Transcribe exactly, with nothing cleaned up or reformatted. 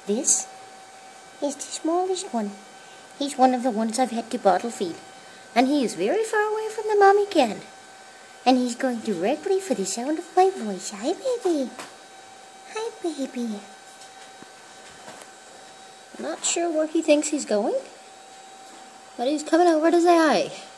This is the smallest one. He's one of the ones I've had to bottle feed, and he is very far away from the mommy can. And he's going directly for the sound of my voice. Hi, baby. Hi, baby. Not sure where he thinks he's going, but he's coming over to say hi.